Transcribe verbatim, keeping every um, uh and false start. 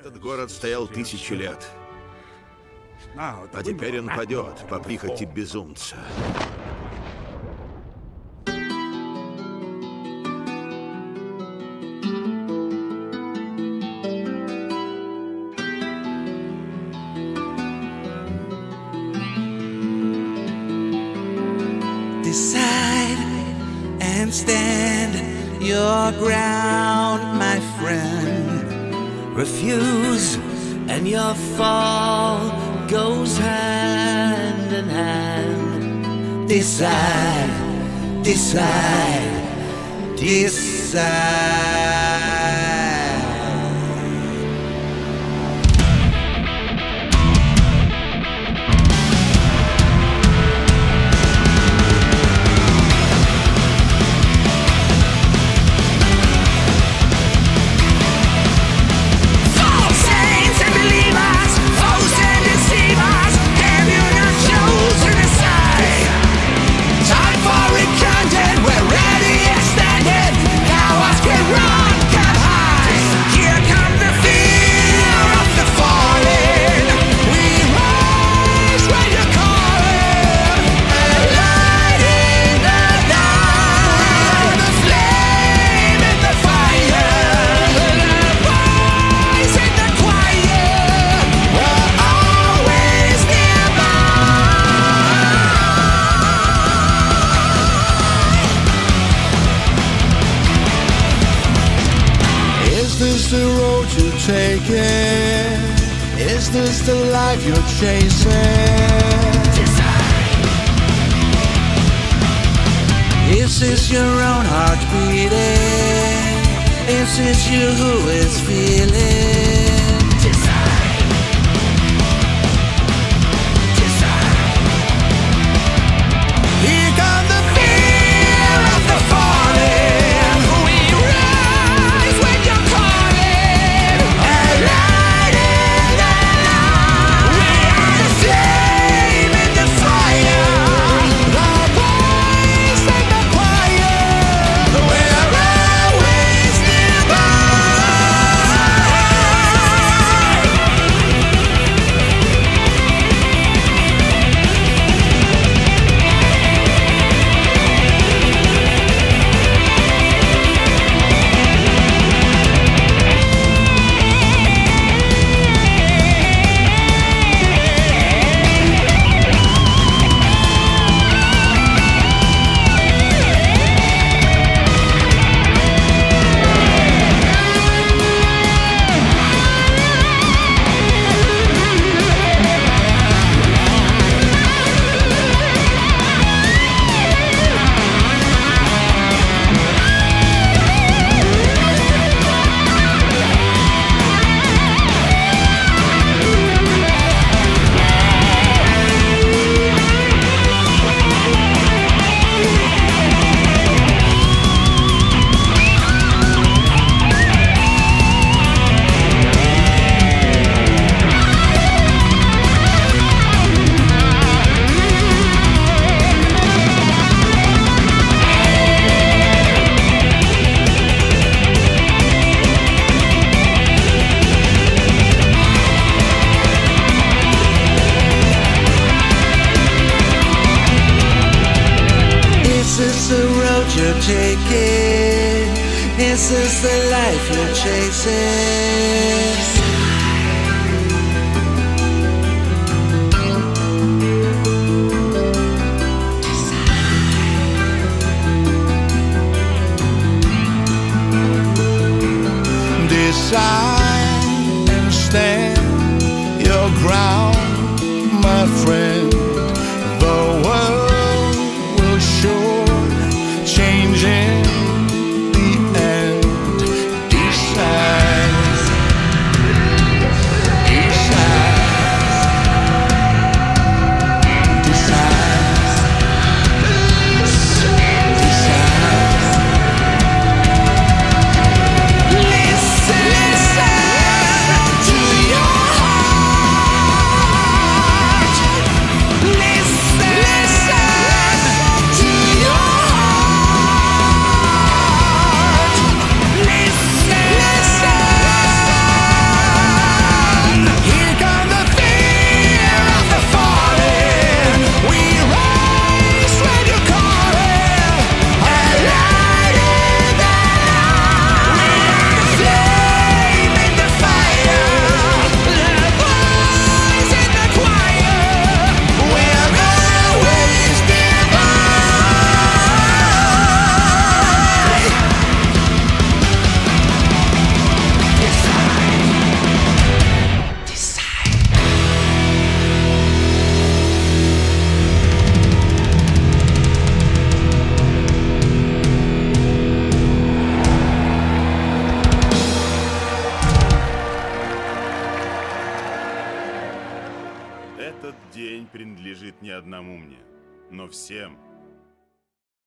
Этот город стоял тысячи лет, а теперь он падет по прихоти безумца. Decide and stand your ground, my friend. Refuse and your fall goes hand in hand. Decide, decide, decide. Is this the road you're taking? Is this the life you're chasing? Decide. Is this your own heart beating? Is this you who is feeling? Decide. Decide. Here comes the fear of the falling. We rise when you're calling. A light in the night. We are the flame in the fire, the voice and the choir. We're always nearby. Is this the road you're taking? Is this the life you're chasing? Decide and stand your ground, my friend. The world will sure change in the end. Decide. принадлежит не одному мне, но всем,